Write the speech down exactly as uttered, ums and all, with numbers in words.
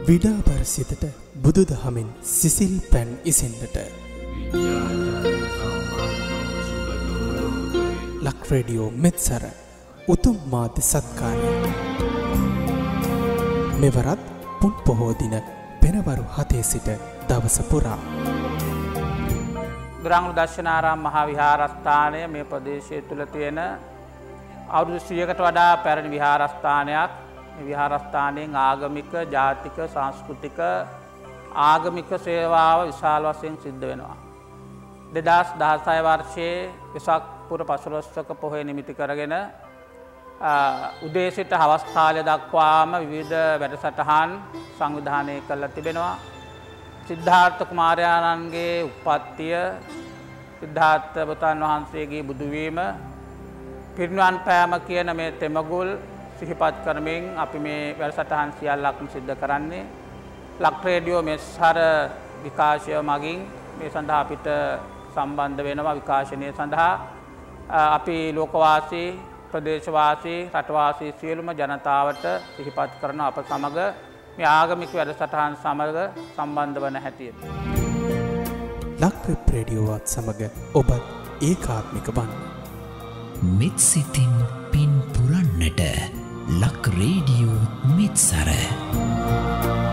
විඩාබර සිතට බුදුදහමින් සිසිල් පැන් ඉසෙන්නට ලක් රේඩියෝ මෙත්සර උතුම් මාධ්‍ය සත්කාරය මෙවරත් පුන් පොහෝ දින පෙරවරු හතේ සිට දවස පුරා දුරංගල දර්ශනාරාම මහා විහාරස්ථානය මේ ප්‍රදේශය තුල තියෙන අවුරුදු සියයකට වඩා පැරණි විහාරස්ථානයක්. මේ විහාරස්ථානයෙන් ආගමික, ජාතික, සංස්කෘතික ආගමික සේවාව විශාල වශයෙන් සිද්ධ වෙනවා. දෙදහස් දහසය වර්ෂයේ වෙසක් පුර පසළොස්වක පොහොය නිමිති කරගෙන උදේ සිට හවස් කාලය දක්වාම විවිධ වැඩසටහන් සංවිධානය කරලා තිබෙනවා. සිද්ධාර්ථ කුමාරයාණන්ගේ උප්පත්තිය, සිද්ධාර්ථ බුදුන් වහන්සේගේ බුදුවීම, පිරිනිවන් පෑම කියන මේ තෙමගුල් සිහිපත් කරමින් අපි මේ වැඩසටහන් සියල්ලක්ම සිද්ධ කරන්නේ. ලක් රේඩියෝ මෙත්සර විකාශය මගින් මේ සඳහා අපිට සම්බන්ධ වෙනවා. විකාශනය සඳහා අපි ලෝකවාසී, ප්‍රදේශවාසී, රටවාසී සියලුම ජනතාවට සිහිපත් කරන අප සමග මේ ආගමික වැඩසටහන් සමග සම්බන්ධ වන හැටියට ලක් වෙබ් රේඩියෝවත් සමග ඔබත් ඒකාත්මික වන්න. මෙත් සිතින් පින් පුරන්නට ලක් රේඩියෝ මෙත්සර